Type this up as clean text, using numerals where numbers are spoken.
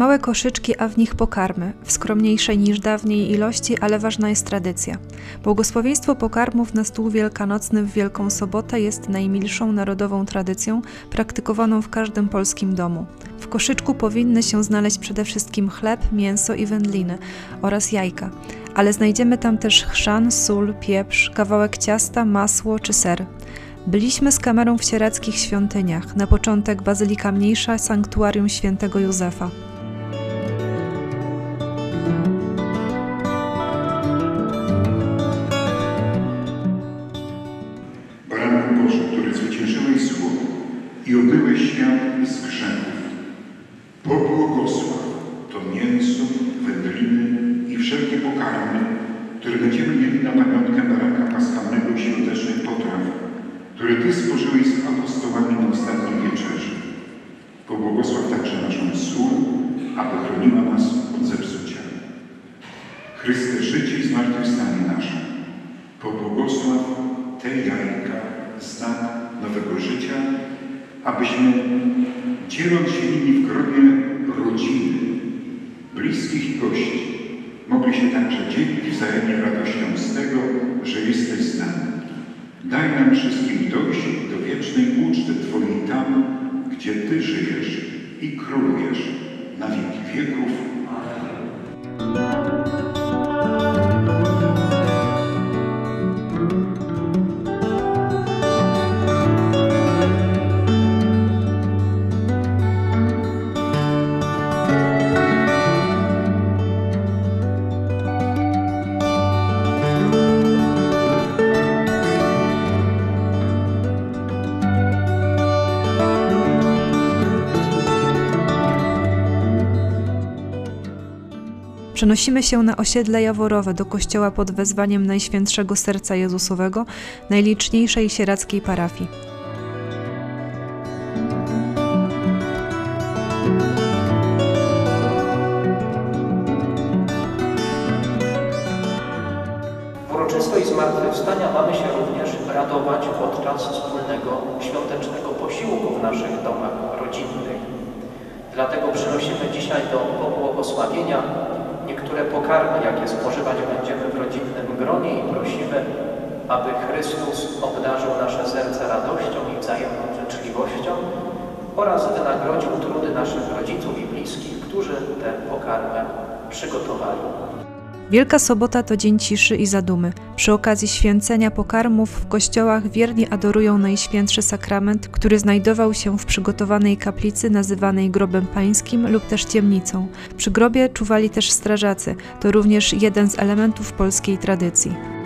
Małe koszyczki, a w nich pokarmy, w skromniejszej niż dawniej ilości, ale ważna jest tradycja. Błogosławieństwo pokarmów na stół wielkanocny w Wielką Sobotę jest najmilszą narodową tradycją, praktykowaną w każdym polskim domu. W koszyczku powinny się znaleźć przede wszystkim chleb, mięso i wędliny oraz jajka, ale znajdziemy tam też chrzan, sól, pieprz, kawałek ciasta, masło czy ser. Byliśmy z kamerą w sierackich świątyniach, na początek Bazylika Mniejsza, Sanktuarium Świętego Józefa. Baranku Boże, który zwyciężyłeś zło i obyłeś świat z grzechów, pobłogosław to mięso, wędliny i wszelkie pokarmy, które będziemy mieli na pamiątkę baranka paschalnego i świątecznych potraw, które Ty spożyłeś z apostołami na ostatniej wieczerzy. Pobłogosław także naszą sól, aby chroniła nas od zepsucia. Chryste, życie i zmartwychwstanie nasze, pobłogosław te jajka, znak nowego życia, abyśmy, dzieląc się nimi w gronie rodziny, bliskich i gości, mogli się także dzielić wzajemnie radością z tego, że jesteś z nami. Daj nam wszystkim dojść do wiecznej uczty Twojej tam, gdzie Ty żyjesz i królujesz na wieki wieków. Przenosimy się na osiedle Jaworowe do kościoła pod wezwaniem Najświętszego Serca Jezusowego, najliczniejszej sierackiej parafii. Uroczystość zmartwychwstania mamy się również radować podczas wspólnego świątecznego posiłku w naszych domach rodzinnych. Dlatego przynosimy dzisiaj do pobłogosławienia niektóre pokarmy, jakie spożywać będziemy w rodzinnym gronie i prosimy, aby Chrystus obdarzył nasze serca radością i wzajemną życzliwością oraz wynagrodził trudy naszych rodziców i bliskich, którzy te pokarmy przygotowali. Wielka Sobota to dzień ciszy i zadumy. Przy okazji święcenia pokarmów w kościołach wierni adorują Najświętszy Sakrament, który znajdował się w przygotowanej kaplicy nazywanej grobem pańskim lub też ciemnicą. Przy grobie czuwali też strażacy. To również jeden z elementów polskiej tradycji.